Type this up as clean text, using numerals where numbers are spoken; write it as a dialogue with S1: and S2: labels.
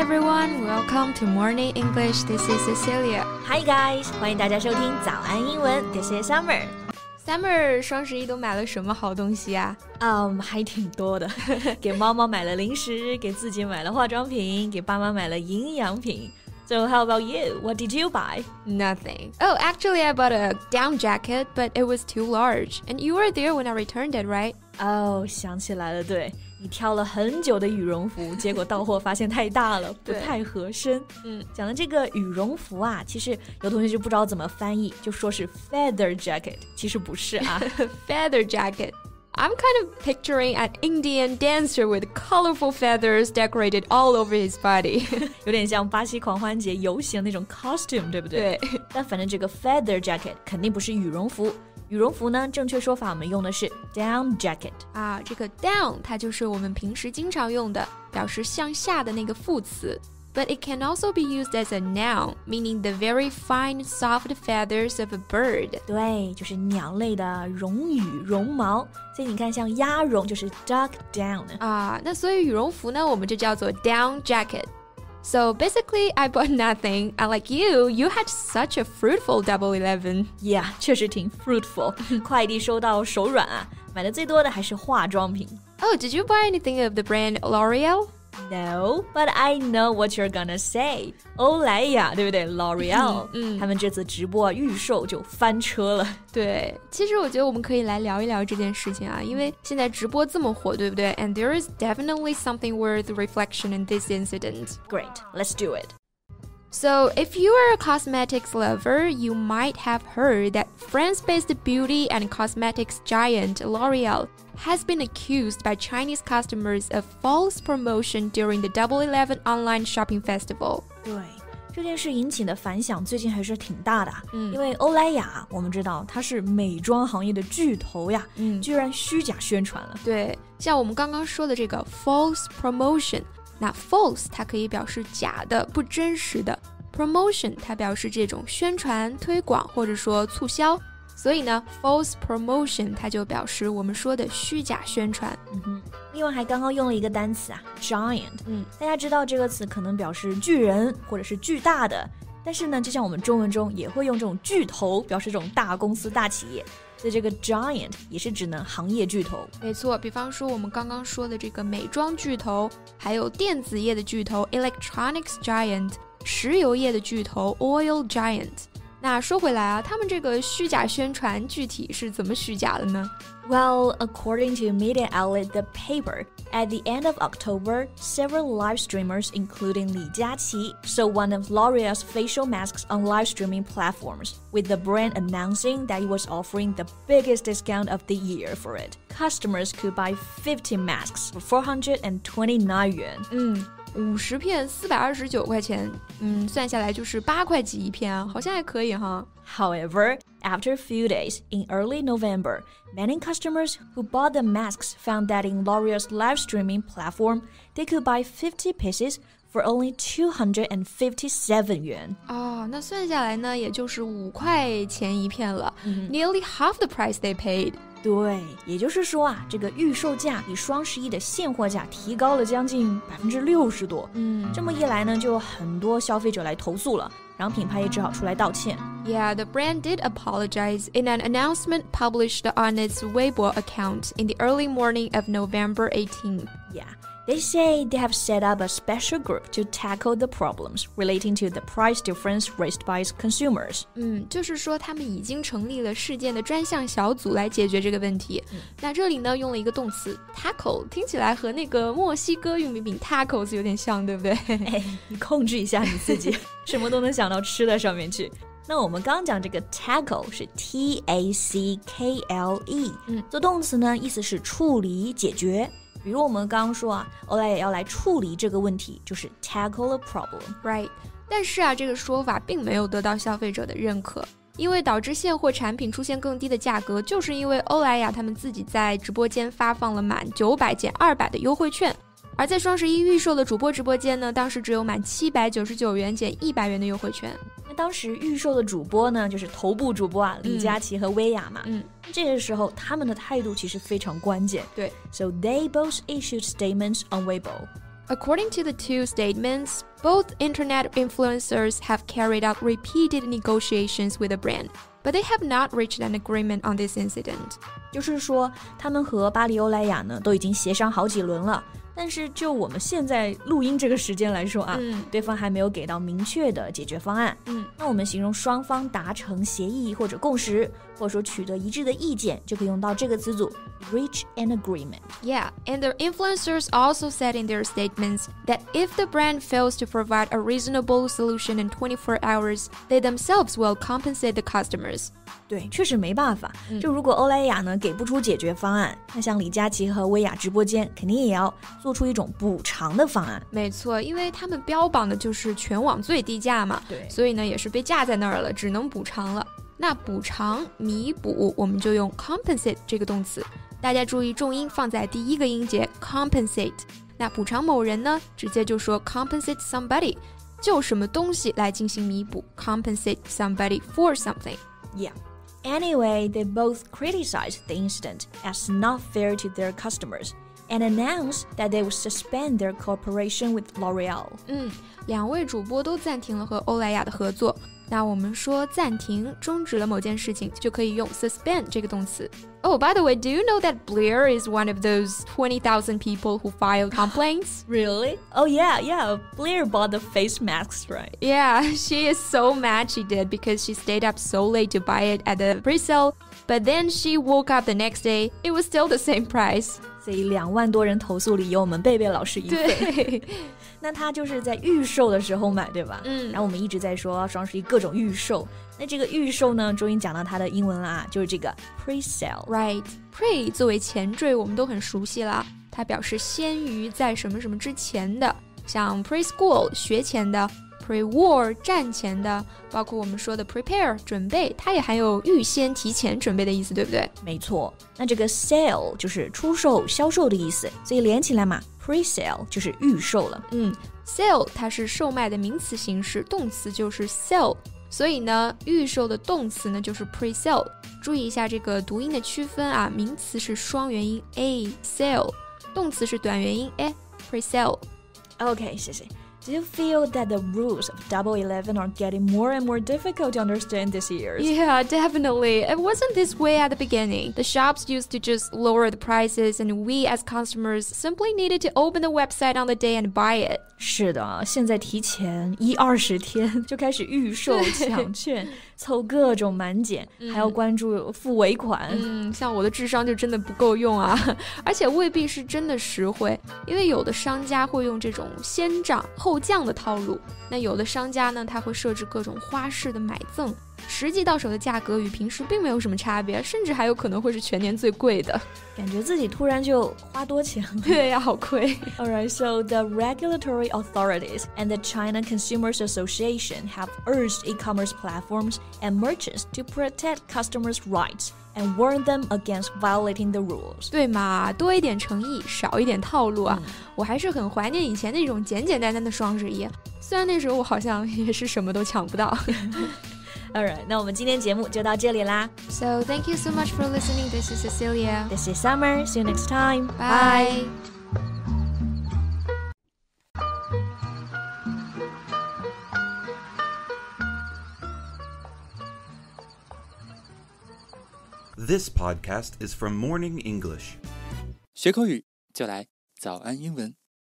S1: everyone, welcome to Morning English. This is Cecilia.
S2: Hi guys, 欢迎大家收听早安英文 This is Summer.
S1: 双十一都买了什么好东西啊？
S2: 还挺多的。给猫猫买了零食，给自己买了化妆品，给爸妈买了营养品。So how about you? What did you buy?
S1: Nothing. Oh, actually I bought a down jacket, but it was too large. And you were there when I returned it, right?
S2: 想起来了，对，你挑了很久的羽绒服，结果到货发现太大了，不太合身。讲的这个羽绒服啊，其实有同学就不知道怎么翻译，就说是 feather jacket， 其实不是啊。
S1: Feather jacket.I'm kind of picturing an Indian dancer with colorful feathers decorated all over his body.
S2: 有点像巴西狂欢节游行那种 costume， 对不对？
S1: 对。
S2: 但反正这个 feather jacket 肯定不是羽绒服。羽绒服呢，正确说法我们用的是 down jacket。
S1: 这个 down 它就是我们平时经常用的，表示向下的那个副词。But it can also be used as a noun, meaning the very fine, soft feathers of a bird.
S2: 对，就是鸟类的绒羽、绒毛。所以你看，像鸭绒就是 duck down。
S1: 那所以羽绒服呢，我们就叫做 down jacket.So basically, I bought nothing. Unlike you, you had such a fruitful Double 11.
S2: Yeah, 确实挺 fruitful. 快递收到手软啊。买的最多的还是化妆品。
S1: Oh, did you buy anything of the brand L'Oreal?No,
S2: but I know what you're gonna say. 欧莱雅，对不对 ？L'Oreal，他们这次直播预售就翻车了。
S1: 对，其实我觉得我们可以来聊一聊这件事情啊，因为现在直播这么火，对不对 ？And there is definitely something worth reflection in this incident.
S2: Great, let's do it.So,
S1: if you are a cosmetics lover, you might have heard that France-based beauty and cosmetics giant L'Oreal has been accused by Chinese customers of false promotion during the Double 11 online shopping festival.
S2: 对，这件事引起的反响最近还是挺大的。因为欧莱雅，我们知道它是美妆行业的巨头呀，居然虚假宣传了。
S1: 对，像我们刚刚说的这个 false promotion。那 false 它可以表示假的、不真实的 promotion 它表示这种宣传、推广或者说促销，所以呢 false promotion 它就表示我们说的虚假宣传。
S2: 另外还刚刚用了一个单词啊 giant，大家知道这个词可能表示巨人或者是巨大的，但是呢就像我们中文中也会用这种巨头表示这种大公司大企业，所以这个 giant 也是指呢行业巨头。
S1: 没错，比方说我们刚刚说的这个美妆巨头，还有电子业的巨头 electronics giant， 石油业的巨头 oil giant。那说回来啊，他们这个虚假宣传具体是怎么虚假的呢？
S2: Well, according to media outlet The Paper, at the end of October, several live streamers, including Li Jiaqi, sold one of L'Oreal's facial masks on live streaming platforms, with the brand announcing that it was offering the biggest discount of the year for it. Customers could buy 50 masks for 429 yuan.
S1: 50片429块钱，算下来就是8块几一片啊，好像还可以哈。
S2: However, after a few days, in early November, many customers who bought the masks found that in L'Oreal's live streaming platform, they could buy 50 pieces for only 257 yuan.
S1: 那算下来呢，也就是5块钱一片了，nearly half the price they paid.
S2: 对，也就是说啊，这个预售价比双11的现货价提高了将近60%多。这么一来呢，就有很多消费者来投诉了，然后品牌也只好出来道歉。
S1: Yeah, the brand did apologize in an announcement published on its Weibo account in the early morning of November 18th.
S2: Yeah. They say they have set up a special group to tackle the problems relating to the price difference raised by consumers.
S1: 就是说他们已经成立了事件的专项小组来解决这个问题。那这里呢用了一个动词 tackle， 听起来和那个墨西哥玉米饼 tacos 有点像，对不对？
S2: 你控制一下你自己，什么都能想到吃的上面去。那我们刚讲这个 tackle 是 T-A-C-K-L-E， 做动词呢意思是处理、解决。比如我们刚刚说啊，欧莱雅要来处理这个问题，就是 tackle a problem.
S1: Right. 但是啊，这个说法并没有得到消费者的认可，因为导致现货产品出现更低的价格，就是因为欧莱雅他们自己在直播间发放了满900减200的优惠券。而在双11预售的主播直播间呢，当时只有满799元减100元的优惠券。
S2: 那当时预售的主播呢，就是头部主播啊，李佳琦和薇娅嘛。这个时候他们的态度其实非常关键。
S1: 对
S2: ，So they both issued statements on Weibo.
S1: According to the two statements, both internet influencers have carried out repeated negotiations with the brand, but they have not reached an agreement on this incident.
S2: 就是说，他们和巴黎欧莱雅呢都已经协商好几轮了，但是就我们现在录音这个时间来说啊，对方还没有给到明确的解决方案。那我们形容双方达成协议或者共识，或者说取得一致的意见，就可以用到这个词组 reach an agreement.
S1: Yeah, and the influencers also said in their statements that if the brand fails to provide a reasonable solution in 24 hours, they themselves will compensate the customers.
S2: 对，确实没办法。就如果欧莱雅呢给不出解决方案，那像李佳琦和薇娅直播间肯定也要做出一种补偿的方案。
S1: 没错，因为他们标榜的就是全网最低价嘛，
S2: 对，
S1: 所以呢也是被架在那儿了，只能补偿了。那补偿、弥补，我们就用 compensate 这个动词。大家注意重音放在第一个音节 compensate。那补偿某人呢，直接就说 compensate somebody， 就什么东西来进行弥补 compensate somebody for something.
S2: Yeah.Anyway, they both criticized the incident as not fair to their customers and announced that they would suspend their cooperation with L'Oreal.
S1: 两位主播都暂停了和欧莱雅的合作。那我们说暂停、终止了某件事情，就可以用 suspend 这个动词。Oh, by the way, do you know that Blair is one of those 20,000 people who filed complaints?
S2: Really? Oh, yeah. Blair bought the face masks, right?
S1: Yeah, she is so mad she did because she stayed up so late to buy it at the pre-sale, but then she woke up the next day, it was still the same price.
S2: 所以2万多人投诉里有我们贝贝老师一份。
S1: 对。
S2: 那他就是在预售的时候买，对吧？然后我们一直在说双十一各种预售。那这个预售呢，终于讲到它的英文了啊，就是这个 pre-sale.
S1: Right, pre 作为前缀我们都很熟悉了，它表示先于在什么什么之前的，像 preschool 学前的， pre-war 战前的，包括我们说的 prepare 准备，它也含有预先提前准备的意思，对不对？
S2: 没错。那这个 sale 就是出售销售的意思，所以连起来嘛，pre-sale 就是预售了。
S1: sale 它是售卖的名词形式，动词就是 sell， 所以呢预售的动词呢就是 pre-sale。 注意一下这个读音的区分啊，名词是双元音 a sale， 动词是短元音 a pre-sale。
S2: OK， 谢谢。Do you feel that the rules of Double 11 are getting more and more difficult to understand this year?
S1: Yeah, definitely. It wasn't this way at the beginning. The shops used to just lower the prices, and we as customers simply needed to open the website on the day and buy it.
S2: 是的，现在提前20天就开始预售抢券，凑各种满减，还要关注付尾款。
S1: 像我的智商就真的不够用啊，而且未必是真的实惠，因为有的商家会用这种先涨后降的套路，那有的商家呢，他会设置各种花式的买赠，实际到手的价格与平时并没有什么差别，甚至还有可能会是全年最贵的。
S2: 感觉自己突然就花多钱了。
S1: 对呀，好亏。
S2: Alright, so the regulatory authorities and the China Consumers Association have urged e-commerce platforms and merchants to protect customers' rights and warn them against violating the rules.
S1: 对嘛，多一点诚意，少一点套路啊。我还是很怀念以前那种简简单单的双十一，虽然那时候我好像也是什么都抢不到。
S2: Alright, 那我们今天节目就到这里啦。
S1: So thank you so much for listening. This is Cecilia.
S2: This is Summer. See you next time.
S1: Bye.
S3: This podcast is from Morning English.
S4: 学口语就来早安英文。